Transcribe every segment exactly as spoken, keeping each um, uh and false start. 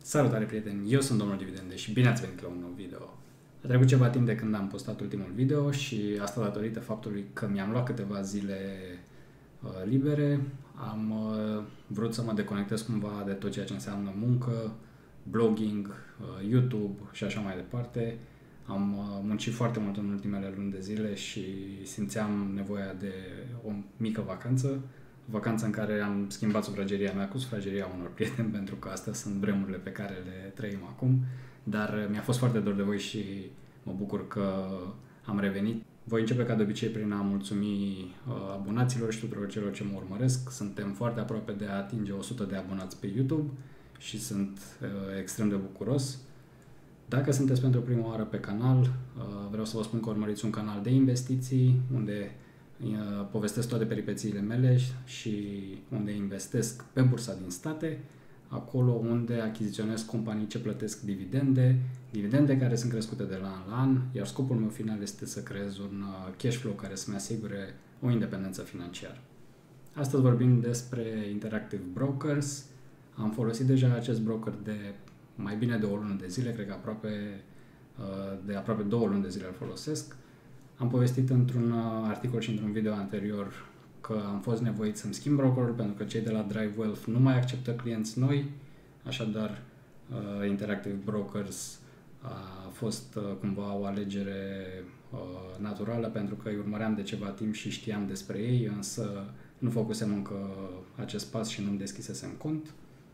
Salutare prieteni, eu sunt domnul Dividende și bine ați venit la un nou video. A trecut ceva timp de când am postat ultimul video și asta datorită faptului că mi-am luat câteva zile uh, libere. Am uh, vrut să mă deconectez cumva de tot ceea ce înseamnă muncă, blogging, uh, YouTube și așa mai departe. Am uh, muncit foarte mult în ultimele luni de zile și simțeam nevoia de o mică vacanță. Vacanță în care am schimbat sufrageria mea cu sufrageria unor prieteni, pentru că astea sunt vremurile pe care le trăim acum, dar mi-a fost foarte dor de voi și mă bucur că am revenit. Voi începe ca de obicei prin a mulțumi abonaților și tuturor celor ce mă urmăresc. Suntem foarte aproape de a atinge o sută de abonați pe YouTube și sunt extrem de bucuros. Dacă sunteți pentru prima oară pe canal, vreau să vă spun că urmăriți un canal de investiții unde povestesc toate peripețiile mele și unde investesc pe bursa din state, acolo unde achiziționez companii ce plătesc dividende, dividende care sunt crescute de la an la an, iar scopul meu final este să creez un cash flow care să-mi asigure o independență financiară. Astăzi vorbim despre Interactive Brokers. Am folosit deja acest broker de mai bine de o lună de zile, cred că aproape, de aproape două luni de zile îl folosesc. Am povestit într-un articol și într-un video anterior că am fost nevoit să-mi schimb brokerul pentru că cei de la Drive Wealth nu mai acceptă clienți noi, așadar Interactive Brokers a fost cumva o alegere naturală pentru că îi urmăream de ceva timp și știam despre ei, însă nu făcusem încă acest pas și nu-mi deschisesem cont.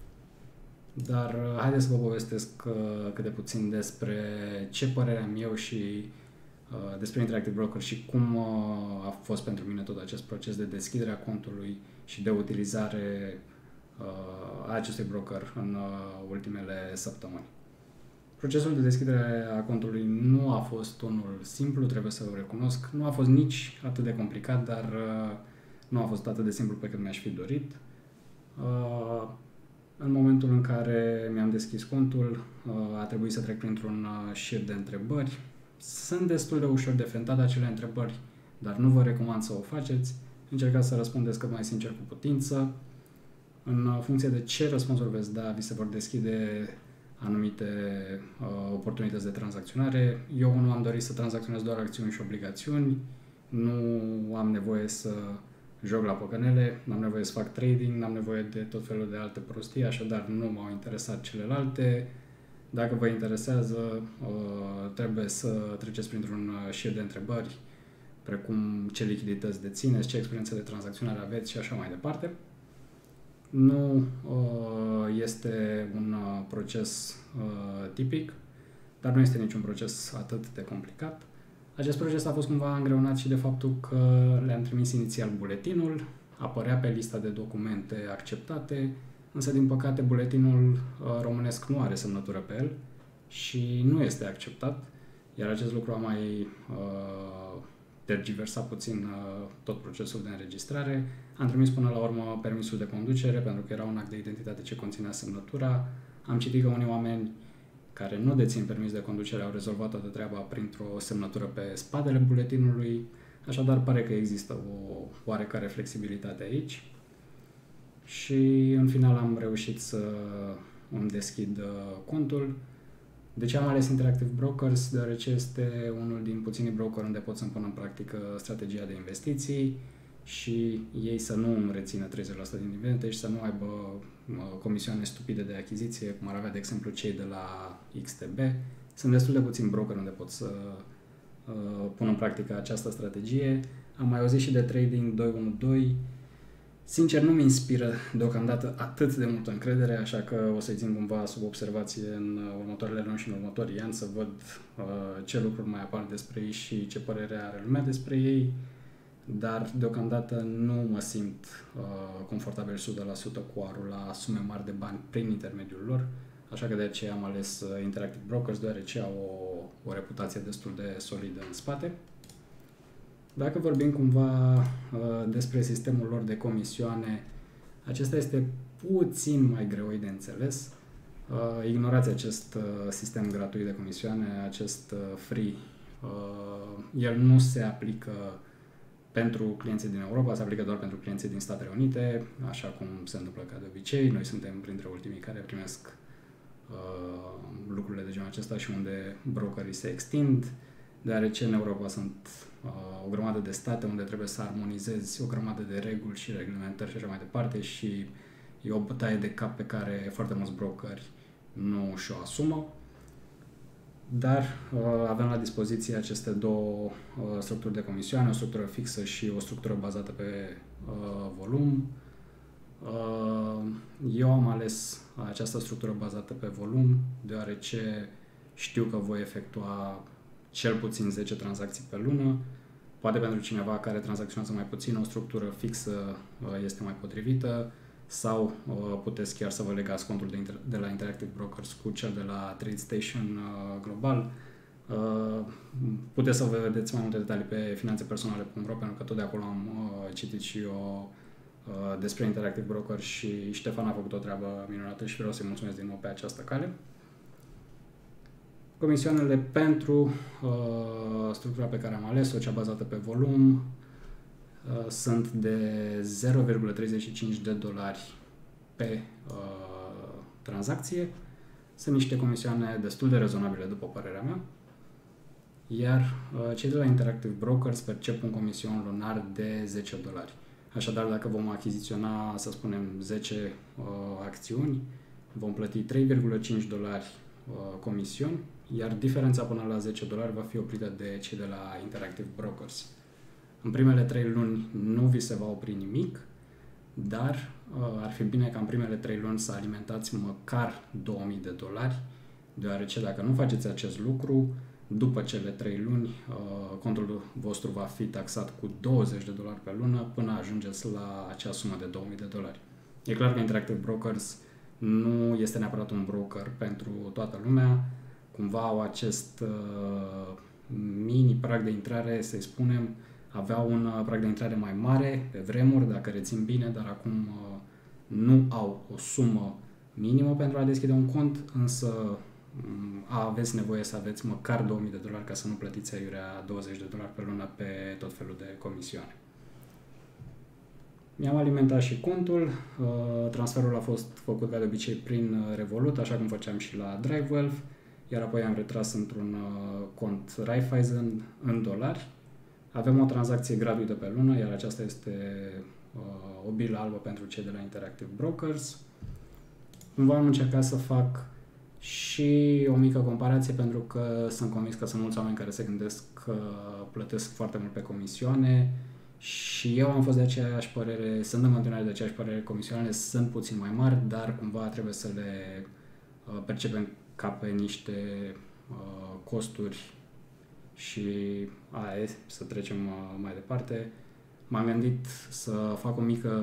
Dar haideți să vă povestesc cât de puțin despre ce părere am eu și despre Interactive Broker și cum a fost pentru mine tot acest proces de deschidere a contului și de utilizare a acestui broker în ultimele săptămâni. Procesul de deschidere a contului nu a fost unul simplu, trebuie să o recunosc. Nu a fost nici atât de complicat, dar nu a fost atât de simplu pe cât mi-aș fi dorit. În momentul în care mi-am deschis contul, a trebuit să trec printr-un șir de întrebări. Sunt destul de ușor de fentat acele întrebări, dar nu vă recomand să o faceți. Încercați să răspundeți cât mai sincer cu putință. În funcție de ce răspunsuri veți da, vi se vor deschide anumite uh, oportunități de tranzacționare. Eu nu am dorit să tranzacționez doar acțiuni și obligațiuni, nu am nevoie să joc la păcănele, n-am nevoie să fac trading, n-am nevoie de tot felul de alte prostii, așadar nu m-au interesat celelalte. Dacă vă interesează, trebuie să treceți printr-un șir de întrebări, precum ce lichidități dețineți, ce experiență de tranzacționare aveți și așa mai departe. Nu este un proces tipic, dar nu este niciun proces atât de complicat. Acest proces a fost cumva îngreunat și de faptul că le-am trimis inițial buletinul, apărea pe lista de documente acceptate, însă, din păcate, buletinul uh, românesc nu are semnătură pe el și nu este acceptat, iar acest lucru a mai uh, tergiversat puțin uh, tot procesul de înregistrare. Am trimis până la urmă permisul de conducere, pentru că era un act de identitate ce conținea semnătura. Am citit că unii oameni care nu dețin permis de conducere au rezolvat toată treaba printr-o semnătură pe spatele buletinului, așadar pare că există o oarecare flexibilitate aici. Și în final am reușit să îmi deschid contul. De ce am ales Interactive Brokers? Deoarece este unul din puținii brokeri unde pot să-mi pun în practică strategia de investiții și ei să nu îmi rețină treizeci la sută din dividende și să nu aibă comisioane stupide de achiziție, cum ar avea, de exemplu, cei de la X T B. Sunt destul de puțini brokeri unde pot să uh, pun în practică această strategie. Am mai auzit și de trading doi unu doi. Sincer, nu mi inspiră deocamdată atât de multă încredere, așa că o să-i țin cumva sub observație în următoarele luni și în următorii ani să văd uh, ce lucruri mai apar despre ei și ce părere are lumea despre ei, dar deocamdată nu mă simt uh, confortabil o sută la sută cu a rula sume mari de bani prin intermediul lor, așa că de aceea am ales uh, Interactive Brokers, deoarece au o, o reputație destul de solidă în spate. Dacă vorbim cumva uh, despre sistemul lor de comisioane, acesta este puțin mai greoi de înțeles. Uh, ignorați acest uh, sistem gratuit de comisioane, acest uh, free. Uh, el nu se aplică pentru clienții din Europa, se aplică doar pentru clienții din Statele Unite, așa cum se întâmplă ca de obicei. Noi suntem printre ultimii care primesc uh, lucrurile de genul acesta și unde brokerii se extind, deoarece în Europa sunt uh, o grămadă de state unde trebuie să armonizezi o grămadă de reguli și reglementări și așa mai departe și e o bătaie de cap pe care foarte mulți brokeri nu și-o asumă. Dar uh, avem la dispoziție aceste două uh, structuri de comisioane, o structură fixă și o structură bazată pe uh, volum. Uh, eu am ales această structură bazată pe volum, deoarece știu că voi efectua cel puțin zece tranzacții pe lună. Poate pentru cineva care tranzacționează mai puțin, o structură fixă uh, este mai potrivită, sau uh, puteți chiar să vă legați contul de, inter- de la Interactive Brokers cu cel de la TradeStation uh, global. Uh, puteți să vă vedeți mai multe detalii pe finanțepersonale punct ro, pentru că tot de acolo am uh, citit și eu uh, despre Interactive Brokers și Ștefan a făcut o treabă minunată și vreau să-i mulțumesc din nou pe această cale. Comisioanele pentru uh, structura pe care am ales-o, cea bazată pe volum, uh, sunt de zero virgulă treizeci și cinci de dolari pe uh, tranzacție. Sunt niște comisioane destul de rezonabile, după părerea mea. Iar uh, cei de la Interactive Brokers percep un comision lunar de zece dolari. Așadar, dacă vom achiziționa, să spunem, zece uh, acțiuni, vom plăti trei virgulă cinci dolari uh, comision, iar diferența până la zece dolari va fi oprită de cei de la Interactive Brokers. În primele trei luni nu vi se va opri nimic, dar uh, ar fi bine ca în primele trei luni să alimentați măcar două mii de dolari, deoarece dacă nu faceți acest lucru, după cele trei luni, uh, contul vostru va fi taxat cu douăzeci de dolari pe lună până ajungeți la acea sumă de două mii de dolari. E clar că Interactive Brokers nu este neapărat un broker pentru toată lumea, cumva au acest uh, mini prag de intrare, să-i spunem, aveau un uh, prag de intrare mai mare pe vremuri, dacă rețin bine, dar acum uh, nu au o sumă minimă pentru a deschide un cont, însă um, aveți nevoie să aveți măcar două mii de dolari ca să nu plătiți aiurea douăzeci de dolari pe lună pe tot felul de comisioane. Mi-am alimentat și contul, uh, transferul a fost făcut ca de obicei prin Revolut, așa cum făceam și la DriveWealth, iar apoi am retras într-un uh, cont Raiffeisen în dolari. Avem o tranzacție gratuită pe lună, iar aceasta este uh, o bilă albă pentru cei de la Interactive Brokers. Cumva am încercat să fac și o mică comparație, pentru că sunt convins că sunt mulți oameni care se gândesc că plătesc foarte mult pe comisioane și eu am fost de aceeași părere, sunt în continuare de aceeași părere, comisioanele sunt puțin mai mari, dar cumva trebuie să le uh, percepem ca pe niște uh, costuri și aia e, să trecem uh, mai departe. M-am gândit să fac o mică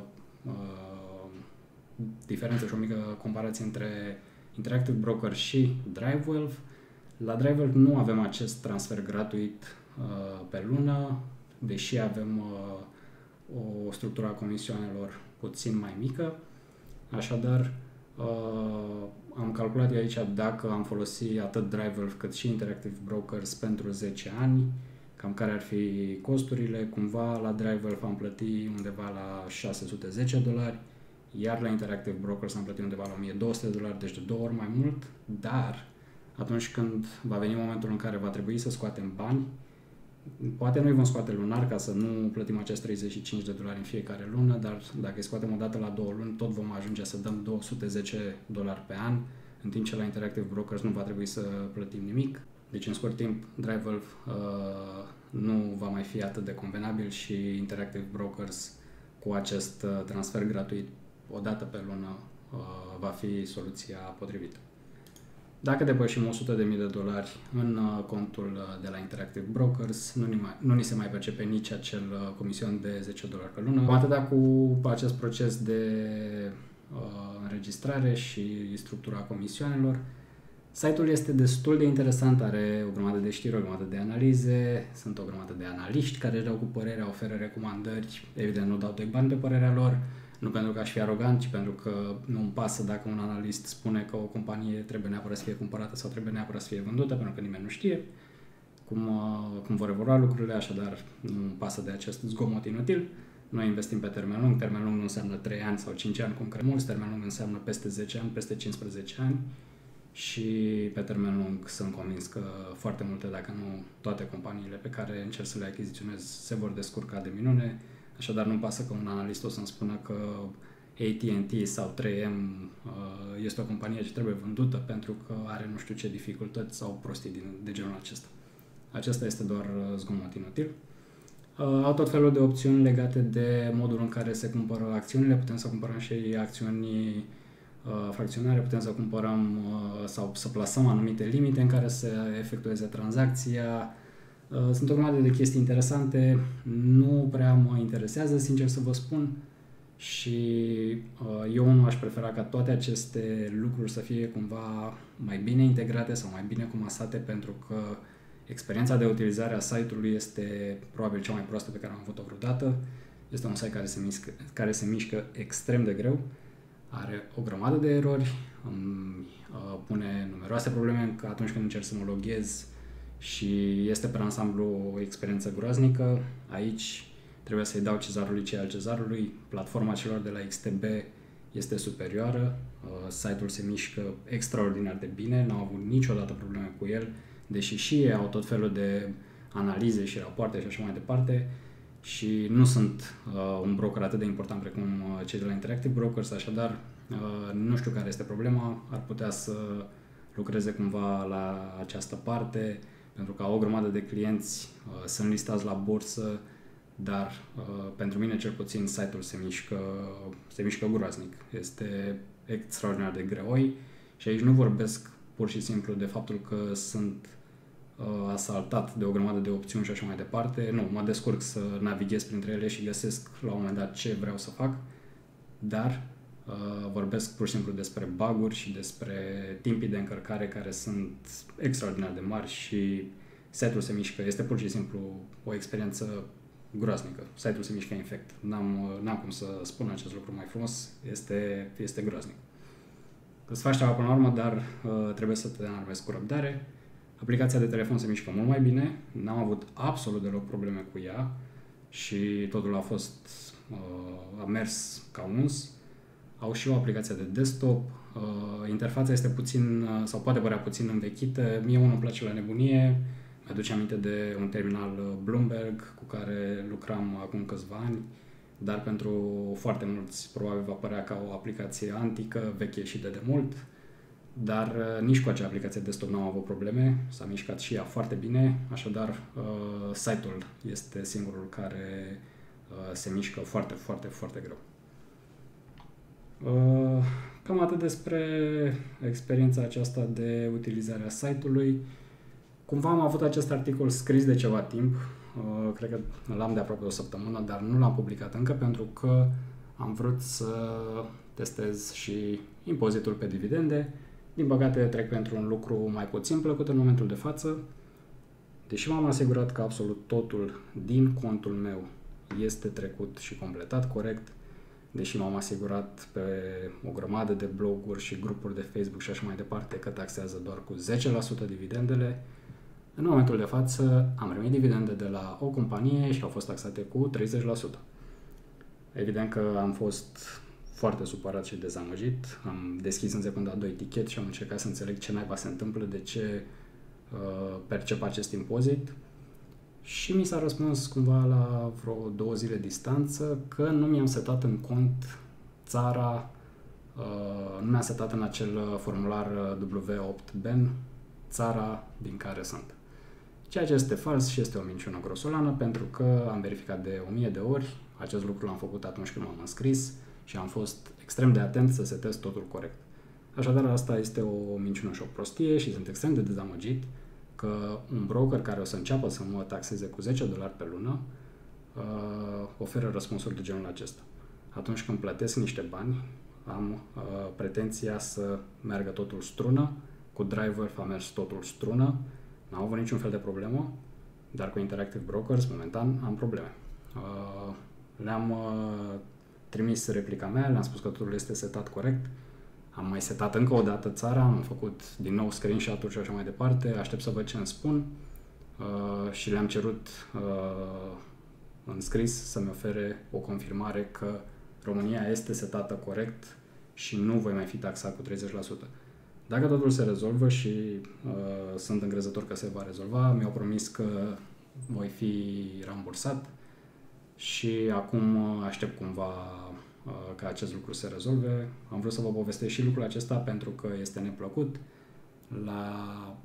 uh, diferență și o mică comparație între Interactive Broker și DriveWealth. La DriveWealth nu avem acest transfer gratuit uh, pe lună, deși avem uh, o structură a comisioanelor puțin mai mică. Așadar, uh, am calculat eu aici dacă am folosit atât DriveWealth cât și Interactive Brokers pentru zece ani, cam care ar fi costurile. Cumva la DriveWealth am plătit undeva la șase sute zece dolari, iar la Interactive Brokers am plătit undeva la o mie două sute de dolari, deci de două ori mai mult, dar atunci când va veni momentul în care va trebui să scoatem bani, poate noi vom scoate lunar ca să nu plătim acest treizeci și cinci de dolari în fiecare lună, dar dacă îi scoatem o dată la două luni, tot vom ajunge să dăm două sute zece dolari pe an, în timp ce la Interactive Brokers nu va trebui să plătim nimic. Deci în scurt timp, DriveWealth uh, nu va mai fi atât de convenabil și Interactive Brokers cu acest uh, transfer gratuit o dată pe lună uh, va fi soluția potrivită. Dacă depășim o sută de mii de dolari în uh, contul uh, de la Interactive Brokers, nu ni, mai, nu ni se mai percepe nici acel uh, comision de zece dolari pe lună. Atâta cu acest proces de uh, înregistrare și structura comisioanelor. Site-ul este destul de interesant, are o grămadă de știri, o grămadă de analize, sunt o grămadă de analiști care își dau cu părerea, oferă recomandări, evident nu dau doi bani pe părerea lor, nu pentru că aș fi arogant, ci pentru că nu îmi pasă dacă un analist spune că o companie trebuie neapărat să fie cumpărată sau trebuie neapărat să fie vândută, pentru că nimeni nu știe cum, cum vor evolua lucrurile, așadar nu îmi pasă de acest zgomot inutil. Noi investim pe termen lung, termen lung nu înseamnă trei ani sau cinci ani, cum cred mulți, termen lung înseamnă peste zece ani, peste cincisprezece ani și pe termen lung sunt convins că foarte multe, dacă nu toate companiile pe care încerc să le achiziționez se vor descurca de minune, așadar nu pasă că un analist o să-mi spună că A T and T sau trei M este o companie ce trebuie vândută pentru că are nu știu ce dificultăți sau prostii din, de genul acesta. Acesta este doar zgomot inutil. Au tot felul de opțiuni legate de modul în care se cumpără acțiunile, putem să cumpărăm și acțiuni fracționare, putem să cumpărăm sau să plasăm anumite limite în care să efectueze tranzacția. Sunt o grămadă de chestii interesante, nu prea mă interesează, sincer să vă spun, și eu nu aș prefera ca toate aceste lucruri să fie cumva mai bine integrate sau mai bine comasate, pentru că experiența de utilizare a site-ului este probabil cea mai proastă pe care am avut-o vreodată. Este un site care se mișcă, care se mișcă extrem de greu, are o grămadă de erori, îmi pune numeroase probleme atunci când încerc să mă loghez și este pe ansamblu o experiență groaznică. Aici trebuie să-i dau cezarului ce al cezarului. Platforma celor de la X T B este superioară, site-ul se mișcă extraordinar de bine, n-au avut niciodată probleme cu el, deși și ei au tot felul de analize și rapoarte și așa mai departe, și nu sunt uh, un broker atât de important precum uh, cei de la Interactive Brokers, așadar uh, nu știu care este problema, ar putea să lucreze cumva la această parte, pentru că au o grămadă de clienți, uh, sunt listați la bursă, dar uh, pentru mine cel puțin site-ul se mișcă, se mișcă groaznic, este extraordinar de greoi și aici nu vorbesc pur și simplu de faptul că sunt uh, asaltat de o grămadă de opțiuni și așa mai departe. Nu, mă descurc să navighez printre ele și găsesc la un moment dat ce vreau să fac, dar uh, vorbesc pur și simplu despre bug-uri și despre timpii de încărcare care sunt extraordinar de mari și site-ul se mișcă. Este pur și simplu o experiență groaznică. Site-ul se mișcă infect. N-am, n-am cum să spun acest lucru mai frumos. Este, este groaznic. Îți faci ceva până la urmă, dar uh, trebuie să te înarmezi cu răbdare. Aplicația de telefon se mișcă mult mai bine. N-am avut absolut deloc probleme cu ea și totul a fost uh, a mers ca uns. Au și o aplicație de desktop. Uh, interfața este puțin, uh, sau poate părea puțin învechită. Mie unul îmi place la nebunie. Mi-aduce aminte de un terminal Bloomberg cu care lucram acum câțiva ani, dar pentru foarte mulți probabil va părea ca o aplicație antică, veche și de demult, dar nici cu acea aplicație desktop n-am avut probleme, s-a mișcat și ea foarte bine, așadar uh, site-ul este singurul care uh, se mișcă foarte, foarte, foarte greu. Uh, cam atât despre experiența aceasta de utilizare a site-ului. Cumva am avut acest articol scris de ceva timp, uh, cred că l-am de aproape o săptămână, dar nu l-am publicat încă pentru că am vrut să testez și impozitul pe dividende. Din păcate trec pentru un lucru mai puțin plăcut în momentul de față, deși m-am asigurat că absolut totul din contul meu este trecut și completat corect, deși m-am asigurat pe o grămadă de bloguri și grupuri de Facebook și așa mai departe că taxează doar cu zece la sută dividendele. În momentul de față am primit dividende de la o companie și au fost taxate cu treizeci la sută. Evident că am fost foarte supărat și dezamăgit. Am deschis în secunda doi tichet și am încercat să înțeleg ce naiba se întâmplă, de ce uh, percep acest impozit. Și mi s-a răspuns cumva la vreo două zile distanță că nu mi-am setat în cont țara, uh, nu mi-am setat în acel formular W opt B N țara din care sunt. Ceea ce este fals și este o minciună grosolană, pentru că am verificat de o mie de ori, acest lucru l-am făcut atunci când m-am înscris și am fost extrem de atent să setez totul corect. Așadar, asta este o minciună și o prostie și sunt extrem de dezamăgit că un broker care o să înceapă să mă taxeze cu zece dolari pe lună uh, oferă răspunsuri de genul acesta. Atunci când plătesc niște bani, am uh, pretenția să meargă totul strună, cu Driver a mers totul strună, n-am avut niciun fel de problemă, dar cu Interactive Brokers, momentan, am probleme. Uh, le-am uh, trimis replica mea, le-am spus că totul este setat corect, am mai setat încă o dată țara, am făcut din nou screenshot-uri și așa mai departe, aștept să văd ce îmi spun uh, și le-am cerut uh, în scris să-mi ofere o confirmare că România este setată corect și nu voi mai fi taxat cu treizeci la sută. Dacă totul se rezolvă și uh, sunt încrezător că se va rezolva, mi-au promis că voi fi rambursat și acum aștept cumva uh, ca acest lucru să se rezolve. Am vrut să vă povestesc și lucrul acesta pentru că este neplăcut. La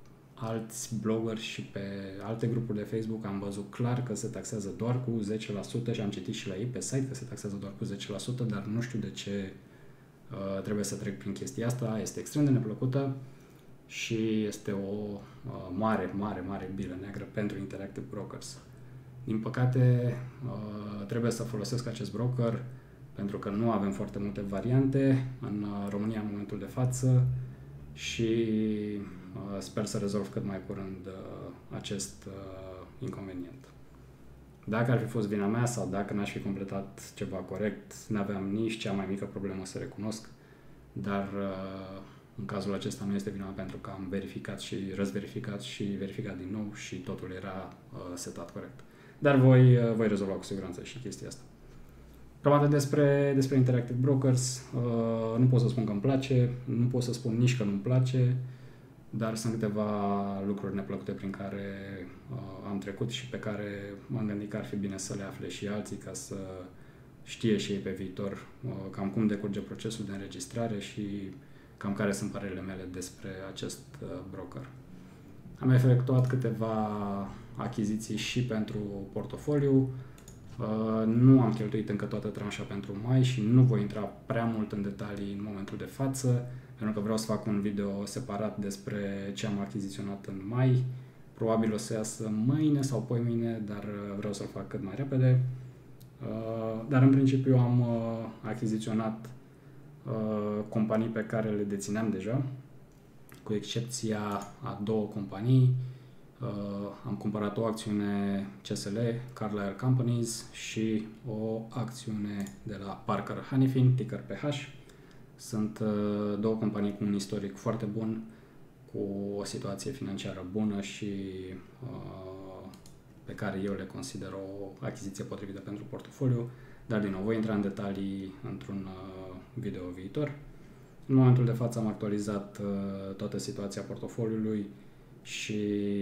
alți bloggeri și pe alte grupuri de Facebook am văzut clar că se taxează doar cu zece la sută și am citit și la ei pe site că se taxează doar cu zece la sută, dar nu știu de ce uh, trebuie să trec prin chestia asta. Este extrem de neplăcută și este o uh, mare, mare, mare bilă neagră pentru Interactive Brokers. Din păcate, uh, trebuie să folosesc acest broker pentru că nu avem foarte multe variante în uh, România în momentul de față și uh, sper să rezolv cât mai curând uh, acest uh, inconvenient. Dacă ar fi fost vina mea sau dacă n-aș fi completat ceva corect, n-aveam nici cea mai mică problemă să recunosc, dar uh, în cazul acesta nu este vina mea pentru că am verificat și răzverificat și verificat din nou și totul era uh, setat corect. Dar voi, uh, voi rezolva cu siguranță și chestia asta. Cam atât despre, despre Interactive Brokers. Uh, nu pot să spun că îmi place, nu pot să spun nici că nu-mi place, dar sunt câteva lucruri neplăcute prin care uh, am trecut și pe care m-am gândit că ar fi bine să le afle și alții ca să știe și ei pe viitor uh, cam cum decurge procesul de înregistrare și cam care sunt părerile mele despre acest uh, broker. Am efectuat câteva achiziții și pentru portofoliu. Uh, nu am cheltuit încă toată tranșa pentru mai și nu voi intra prea mult în detalii în momentul de față, pentru că vreau să fac un video separat despre ce am achiziționat în mai. Probabil o să iasă mâine sau poimâine, dar vreau să-l fac cât mai repede. Uh, dar în principiu am uh, achiziționat uh, companii pe care le dețineam deja, cu excepția a două companii. Uh, am cumpărat o acțiune C S L, Carlyle Companies, și o acțiune de la Parker Hannifin, ticker P H. Sunt uh, două companii cu un istoric foarte bun, cu o situație financiară bună și uh, pe care eu le consider o achiziție potrivită pentru portofoliu, dar din nou voi intra în detalii într-un uh, video viitor. În momentul de față am actualizat uh, toată situația portofoliului și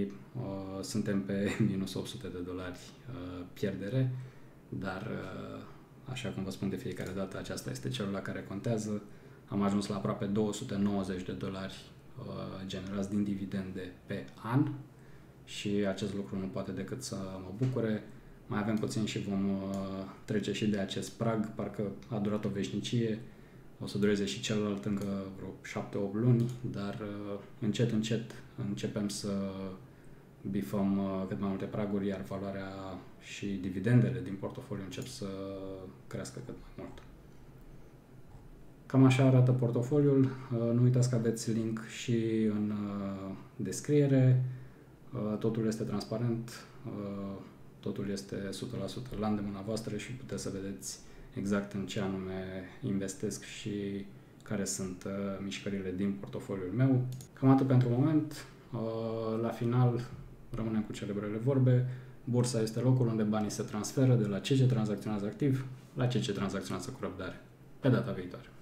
uh, suntem pe minus opt sute de dolari uh, pierdere, dar uh, așa cum vă spun de fiecare dată, aceasta este cel la care contează. Am ajuns la aproape două sute nouăzeci de dolari uh, generați din dividende pe an și acest lucru nu poate decât să mă bucure. Mai avem puțin și vom uh, trece și de acest prag, parcă a durat o veșnicie. O să dureze și celălalt încă vreo șapte opt luni, dar uh, încet, încet începem să bifăm uh, cât mai multe praguri, iar valoarea și dividendele din portofoliu încep să crească cât mai mult. Cam așa arată portofoliul. Uh, nu uitați că aveți link și în uh, descriere. Uh, totul este transparent, uh, totul este o sută la sută la îndemâna voastră și puteți să vedeți exact în ce anume investesc și care sunt uh, mișcările din portofoliul meu. Cam atât pentru moment. Uh, la final rămânem cu celebrele vorbe. Bursa este locul unde banii se transferă de la cei ce tranzacționează activ la cei ce tranzacționează cu răbdare. Pe data viitoare.